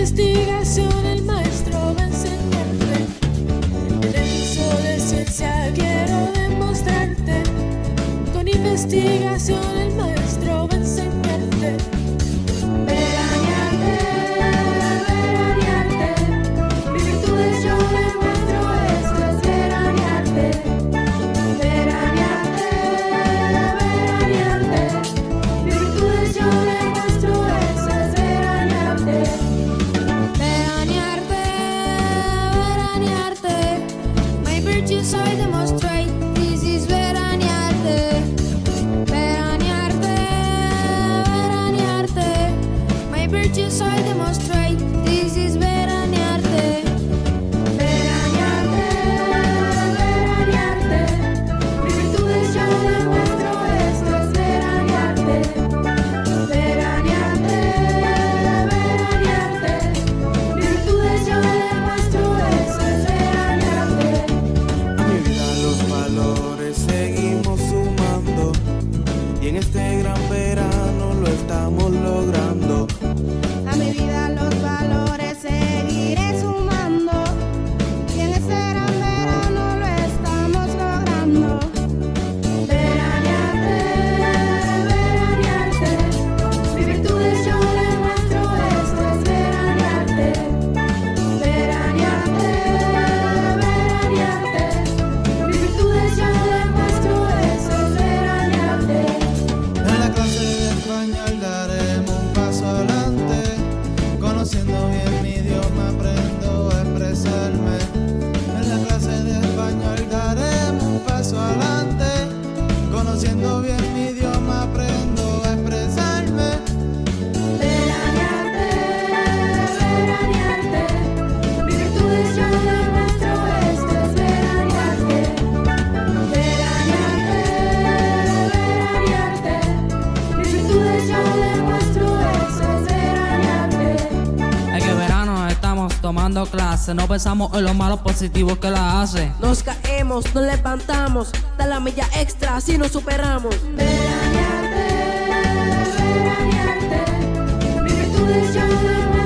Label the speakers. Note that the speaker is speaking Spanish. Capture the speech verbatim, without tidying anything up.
Speaker 1: investigación el maestro va a enseñarte. En el curso de ciencia quiero demostrarte. Con investigación el maestro va a enseñarte. Veranearte, veranearte. Mis virtudes yo demuestro, esto es veranearte. Veranearte, veranearte. Mis virtudes yo demuestro, eso es veranearte.
Speaker 2: Veranearte, veranearte. My virtues I demonstrate. This is veranearte. Veranearte, veranearte. My virtues I demonstrate. This is veranearte.
Speaker 1: Veranearte, veranearte. Mis virtudes yo demuestro, esto es veranearte. Veranearte, veranearte. Mis virtudes yo demuestro, eso es veranearte.
Speaker 3: A mi vida los valores seguimos sumando y en este gran verano lo estamos logrando.
Speaker 2: A mi vida los valores seguiré sumando y en este gran verano lo estamos logrando.
Speaker 1: Veranearte, veranearte. Mis virtudes yo demuestro, esto es veranearte. Veranearte, veranearte. Mis virtudes yo demuestro, eso es veranearte.
Speaker 4: En la clase de español daremos un paso adelante. Conociendo bien mi idioma aprendo a expresarme. En la clase de español daremos un paso adelante. Conociendo bien mi idioma aprendo a expresarme.
Speaker 1: Veranearte, veranearte. Mis virtudes yo demuestro, esto es veranearte. Veranearte, veranearte. Mis virtudes yo demuestro, eso es veranearte.
Speaker 5: Es que verano estamos tomando clase, no pensamos en lo malo positivo que la hace.
Speaker 6: Nos caemos, nos levantamos, da la milla extra, así nos superamos.
Speaker 1: Veranearte, veranearte. Mis virtudes yo demuestro.